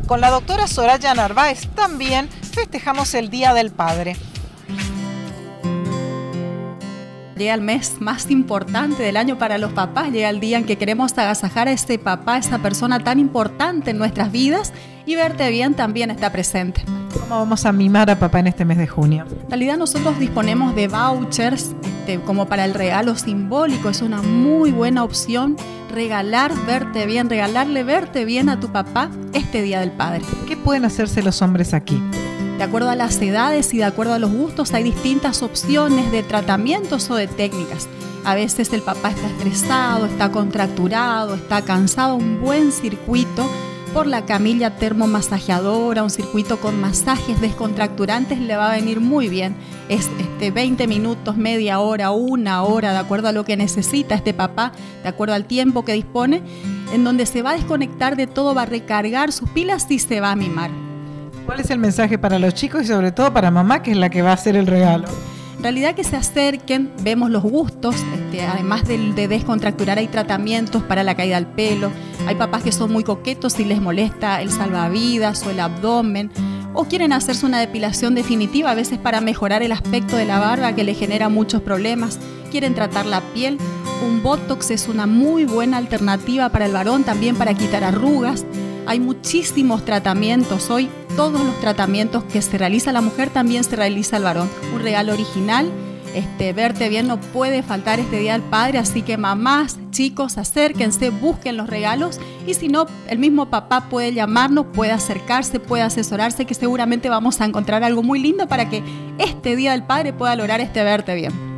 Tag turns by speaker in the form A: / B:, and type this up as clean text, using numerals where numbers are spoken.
A: Con la doctora Soraya Narváez también festejamos el Día del Padre.
B: Llega el mes más importante del año para los papás, llega el día en que queremos agasajar a ese papá, esa persona tan importante en nuestras vidas, y Verte Bien también está presente.
A: ¿Cómo vamos a mimar a papá en este mes de junio?
B: En realidad nosotros disponemos de vouchers como para el regalo simbólico. Es una muy buena opción regalar Verte Bien, regalarle Verte Bien a tu papá este Día del Padre.
A: ¿Qué pueden hacerse los hombres aquí?
B: De acuerdo a las edades y de acuerdo a los gustos hay distintas opciones de tratamientos o de técnicas. A veces el papá está estresado, está contracturado, está cansado. Un buen circuito por la camilla termomasajeadora, un circuito con masajes descontracturantes le va a venir muy bien. Es 20 minutos, media hora, una hora, de acuerdo a lo que necesita este papá, de acuerdo al tiempo que dispone, en donde se va a desconectar de todo, va a recargar sus pilas y se va a mimar.
A: ¿Cuál es el mensaje para los chicos y sobre todo para mamá, que es la que va a hacer el regalo?
B: En realidad que se acerquen, vemos los gustos, además de descontracturar hay tratamientos para la caída del pelo, hay papás que son muy coquetos y les molesta el salvavidas o el abdomen, o quieren hacerse una depilación definitiva, a veces para mejorar el aspecto de la barba que le genera muchos problemas, quieren tratar la piel. Un Botox es una muy buena alternativa para el varón, también para quitar arrugas. Hay muchísimos tratamientos hoy, todos los tratamientos que se realiza la mujer también se realiza el varón. Un regalo original, Verte Bien no puede faltar este Día del Padre, así que mamás, chicos, acérquense, busquen los regalos y si no, el mismo papá puede llamarnos, puede acercarse, puede asesorarse, que seguramente vamos a encontrar algo muy lindo para que este Día del Padre pueda lograr este Verte Bien.